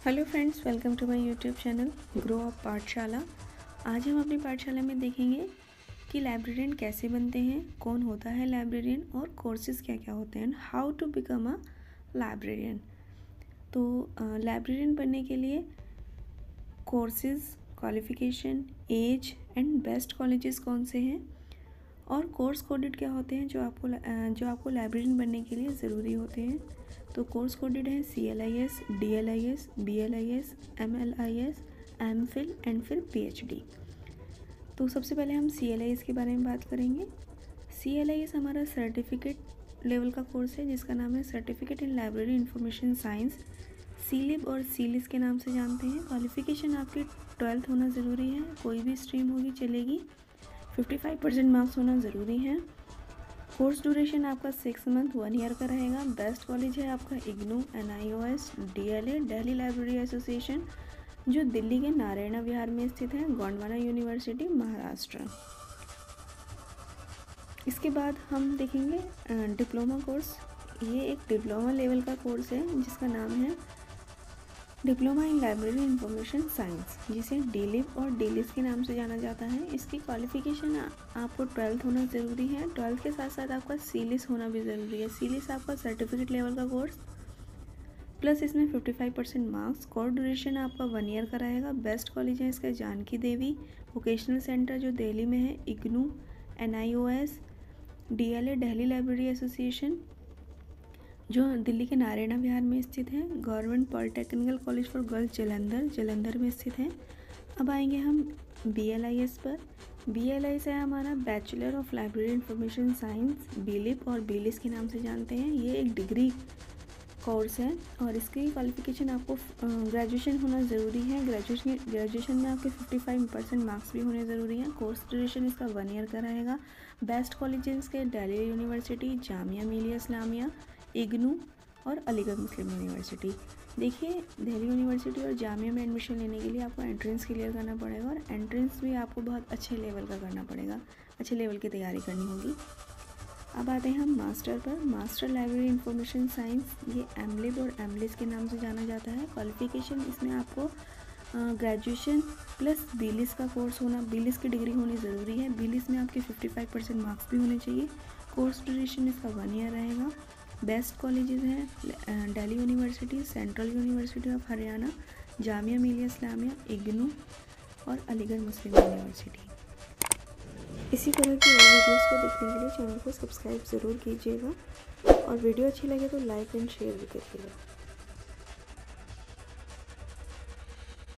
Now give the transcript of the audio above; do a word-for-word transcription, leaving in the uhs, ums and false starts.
Hello friends, welcome to my YouTube channel grow up Pathshala. आज हम अपनी पाठशाला में देखेंगे कि लाइब्रेरियन कैसे बनते हैं, कौन होता है लाइब्रेरियन और कोर्सेज क्या क्या होते हैं, how to become a librarian. तो लाइब्रेरियन बनने के लिए courses, qualification, age and best colleges कौन से हैं और कोर्स कोडेड क्या होते हैं जो आपको जो आपको लाइब्रेरियन बनने के लिए ज़रूरी होते हैं। तो कोर्स कोडेड है C L I S, D L I S, B L I S, M L I S, M Phil and फिर पी एच डी। तो सबसे पहले हम सी एल आई एस के बारे में बात करेंगे। सी एल आई एस हमारा सर्टिफिकेट लेवल का कोर्स है जिसका नाम है certificate in library information science, C lib और सीलिस के नाम से जानते हैं। क्वालिफ़िकेशन आपकी ट्वेल्थ होना ज़रूरी है, कोई भी स्ट्रीम होगी चलेगी। फिफ्टी फाइव परसेंट मार्क्स होना ज़रूरी है। कोर्स ड्यूरेशन आपका सिक्स मंथ वन ईयर का रहेगा। बेस्ट कॉलेज है आपका IGNOU, N I O S, D L A, Delhi library association, जो दिल्ली के नारायण विहार में स्थित है, गोंडवाना यूनिवर्सिटी, महाराष्ट्र। इसके बाद हम देखेंगे डिप्लोमा कोर्स। ये एक डिप्लोमा लेवल का कोर्स है जिसका नाम है diploma in library information science, जिसे डी लिब और डी लिस के नाम से जाना जाता है। इसकी क्वालिफ़िकेशन आपको ट्वेल्थ होना ज़रूरी है। ट्वेल्थ के साथ साथ आपका सी लिस होना भी ज़रूरी है। सी लिस आपका सर्टिफिकेट लेवल का कोर्स, प्लस इसमें fifty five percent marks. Course duration आपका वन ईयर का रहेगा। बेस्ट कॉलेज है इसका जानकी देवी वोकेशनल सेंटर जो दिल्ली में है, IGNOU, N I O S, D L A, Delhi library association जो दिल्ली के नारायण विहार में स्थित है, government polytechnical college for girls Jalandhar Jalandhar में स्थित है। अब आएंगे हम बी एल आई एस पर। बी एल आई एस है हमारा bachelor of library information science, B lib और बी लिस के नाम से जानते हैं। ये एक डिग्री कोर्स है और इसकी क्वालिफ़िकेशन आपको ग्रेजुएशन होना ज़रूरी है। ग्रेजुएशन ग्रेजुएशन में आपके फिफ्टी फाइव परसेंट मार्क्स भी होने ज़रूरी हैं। कोर्स ड्यूरेशन इसका वन ईयर का रहेगा। बेस्ट कॉलेजेस के दिल्ली यूनिवर्सिटी, जामिया मिलिया इस्लामिया, इग्नू और अलीगढ़ मुस्लिम यूनिवर्सिटी। देखिए, दिल्ली यूनिवर्सिटी और जामिया में एडमिशन लेने के लिए आपको एंट्रेंस क्लियर करना पड़ेगा और एंट्रेंस भी आपको बहुत अच्छे लेवल का करना पड़ेगा, अच्छे लेवल की तैयारी करनी होगी। अब आते हैं हम मास्टर पर। मास्टर लाइब्रेरी इंफॉर्मेशन साइंस, ये एम लिब और एम लिस के नाम से जाना जाता है। क्वालिफ़िकेशन इसमें आपको ग्रेजुएशन प्लस बी लिस का कोर्स होना, बी लिस की डिग्री होनी ज़रूरी है। बी लिस में आपके फिफ्टी फाइव परसेंट मार्क्स भी होने चाहिए। कोर्स ड्यूरेशन इसका वन ईयर रहेगा। बेस्ट कॉलेजेस हैं Delhi university, central university of Haryana, Jamia Millia Islamia, IGNOU और अलीगढ़ मुस्लिम यूनिवर्सिटी। इसी तरह की और वीडियोस को देखने के लिए चैनल को सब्सक्राइब ज़रूर कीजिएगा और वीडियो अच्छी लगे तो लाइक एंड शेयर भी करिएगा।